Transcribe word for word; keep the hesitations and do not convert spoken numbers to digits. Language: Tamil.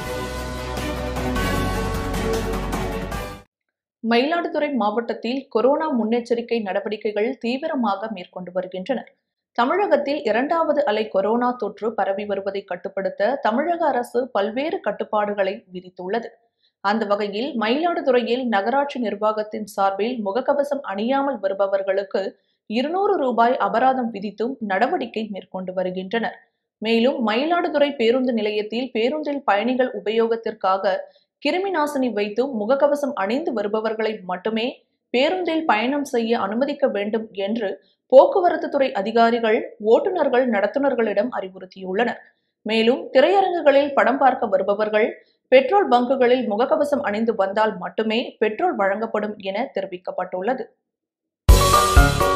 மயிலாடுதுறை மாவட்டத்தில் கொரோனா முன்னெச்சரிக்கை நடவடிக்கைகள் தீவிரமாக மேற்கொண்டு வருகின்றனர். தமிழகத்தில் இரண்டாவது அலை கொரோனா தொற்று பரவி வருவதை கட்டுப்படுத்த தமிழக அரசு பல்வேறு கட்டுப்பாடுகளை விதித்துள்ளது. அந்த வகையில் மயிலாடுதுறையில் நகராட்சி நிர்வாகத்தின் சார்பில் முகக்கவசம் அணியாமல் வருபவர்களுக்கு இருநூறு ரூபாய் அபராதம் விதித்தும் நடவடிக்கை மேற்கொண்டு வருகின்றனர். மேலும் மயிலாடுதுறை பேருந்து நிலையத்தில் பேருந்தில் பயணிகள் உபயோகத்திற்காக கிருமி நாசினி வைத்தும் முகக்கவசம் அணிந்து வருபவர்களை மட்டுமே பேருந்தில் பயணம் செய்ய அனுமதிக்க வேண்டும் என்று போக்குவரத்து துறை அதிகாரிகள் ஓட்டுநர்கள் நடத்துனர்களிடம் அறிவுறுத்தியுள்ளனர். மேலும் திரையரங்குகளில் படம் பார்க்க வருபவர்கள் பெட்ரோல் பங்குகளில் முகக்கவசம் அணிந்து வந்தால் மட்டுமே பெட்ரோல் வழங்கப்படும் என தெரிவிக்கப்பட்டுள்ளது.